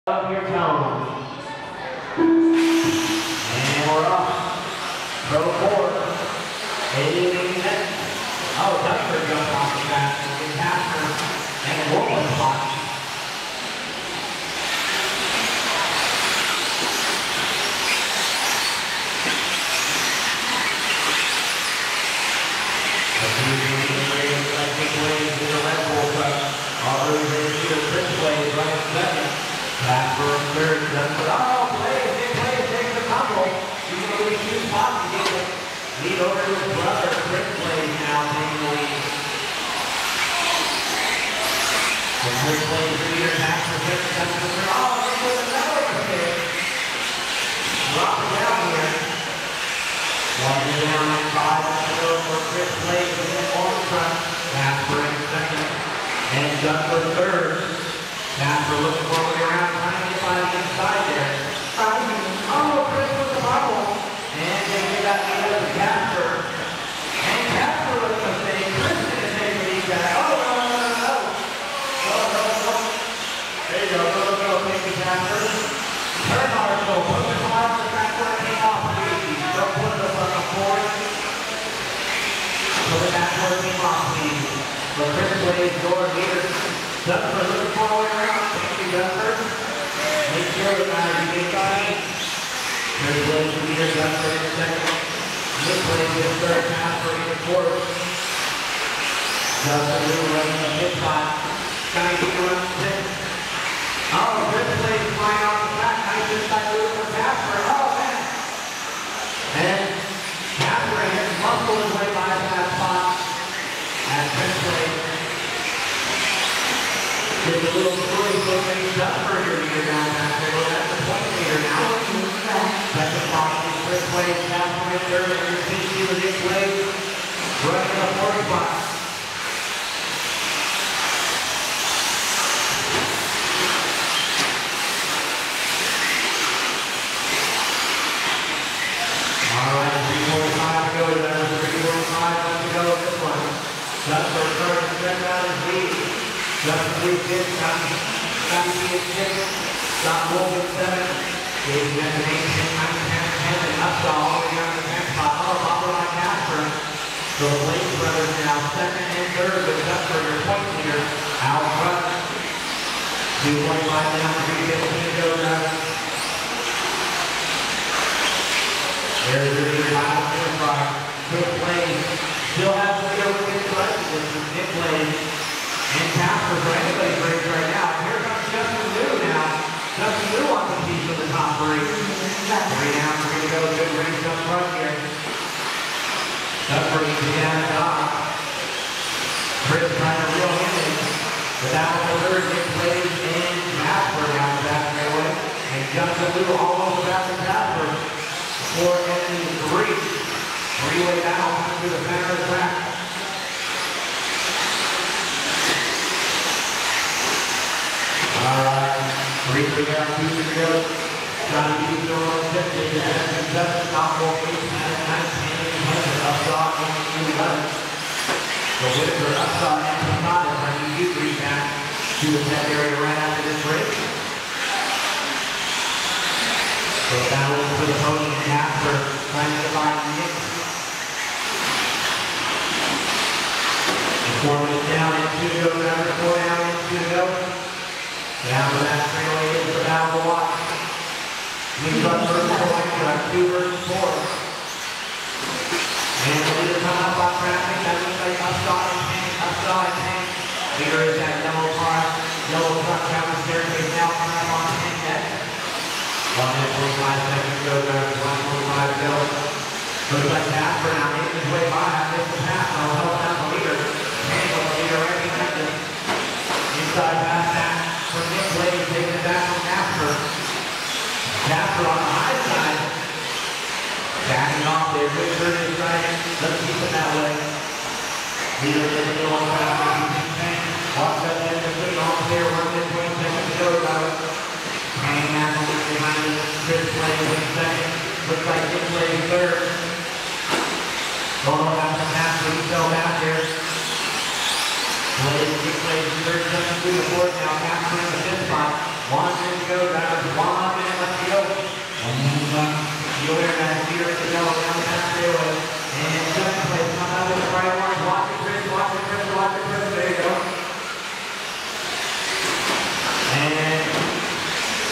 Up your tone. And we're off. Pro 4. 80 minutes. Oh, Dunkford jumped off the back. Get Casper. And Wolf was hot. Casper in third, Dunkford. Oh, plays, takes the tumble. He's going to lose 2 spots to get the lead over to his brother. Chris plays now taking the lead. The Chris plays leader, Casper takes the tumble. Oh, this was another mistake. Drop it down here. Walking down at 5 to go for Chris plays in the front. Casper in second. And Dunkford third. Casper looking for a way around, trying to get by the inside there. Oh, Chris with the bubble. And they got the other Casper. And Casper with the mistake. Chris is going to take the lead back. Oh, no. No. There you go. Go. Take the Casper. Turn hard, go. Put the car on the track. Take off. Don't put it up on the board. Put it back towards the off, please. So Chris plays your leader. Dunkford looking for a way around. Thank you, Dunkford. Make sure that you get by. Chris plays the leader. Dunkford in second. Nick plays in third. Casper in fourth. Dunkford running the hit spot. Trying to get around sixth. Oh, Chris plays flying off the back. Nice inside move for Casper. Oh, man. And Casper has muscled his way by that spot. And Chris plays. There's a little story for me. Dunkford your leader down back there. That's the point leader now. Second box is Chris plays. Casper in third. And your PC with his plays. Running the fourth box. Alright, 3:45 to go. That was 3:45 left to go this one. Dunkford starting to step out his lead. Dunkford 6, Scotty at 6, Scott Wolf at 7, Dave Destination 9, 10, and Upshaw all the way down to the 10th spot. Oh, followed by Casper. So the Blake brothers now second and third with Dunkford, your point leader, out front. 2:25 down, 3:15 to go now. There's your leader, Miles Fortify. Good plays. Still has to go with his right. This is Nick plays. And Casper for anybody's race right now. Here comes Justin Liu now. Justin Liu on the piece of the top 3. 3 down, 3 to go. Good race up front here. Dunkford needs to get out of dodge. Chris trying to reel him in. But that was the third. Nick plays and Casper down the back straightaway. And Justin Liu almost back to Casper. 4 and 3. 3-way battle coming through the center of the track. Alright, 3 to go, 2 to go. Johnny Beach over on 6, David Anderson 7, Top Wolf 8, 19, Upshaw 11. So Whitaker, Upshaw, and Posada bringing you 3 back to the 10th area right after this race. So battling for the podium, Casper trying to get by Nick. The 4 minutes down, and 2 to go, number 4 down, and 2 to go. Down to that straightaway is the battle to watch. Lead run first point, drive 2 versus 4. And the leader coming up on traffic, that looks like Upshaw and Tank. Leader is that yellow car, yellow truck down the staircase now coming up on Tank next. 1 minute 45 seconds to go, drivers 1:45 to go. Looks like Casper now making his way by. I missed the pass, I'll help down the leader. Tank on the leader right behind him. Inside pass that. For Nick Blade, taking it back from Casper. Casper on the high side. Backing off there. Good turn inside. Let's keep it that way. Leader in the middle on traffic. Walks up there. Put it off there. 1 minute 20 seconds to go. Hanging out on the behind him. Chris Blade in second. Looks like Nick Blade third. Going back to Casper. He fell back there. Blade, Nick Blade third, second through the fourth. Now Casper in the 5th spot. 1 minute to go.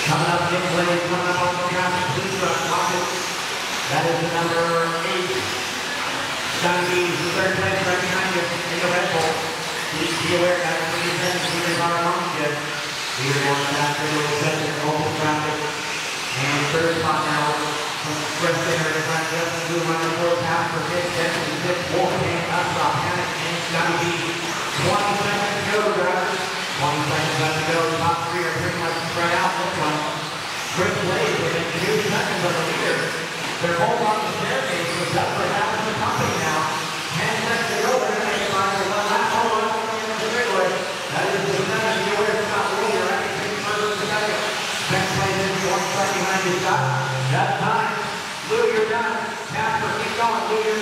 Coming up in place, coming up on the traffic, please watch it. That is the number 8. Johnny B, third place right behind you in the Red Bull. Please be aware, guys, when you send leaders are amongst you. Leader one faster, little section, open traffic. And third spot now from Chris Center to front, Justin Blue running the 4th half for 5th, 6th, Wolfgang, Upstop, Panic, and Johnny B. 20 seconds to go, drivers. 20 seconds left to go. Top 3 are pretty much spread out this one. Chris Blade within 2 seconds of the leader. They're both on the staircase, so that's what happens to the company now. 10 seconds to go, they're going to make it by one lap. Hold on, going into the straightaway. That is the 7. Be aware, Scott Willier, I can take first and second. Next place in, 1 second behind you, Scott. That time, Lou, you're done. Casper, keep going. Lou, you're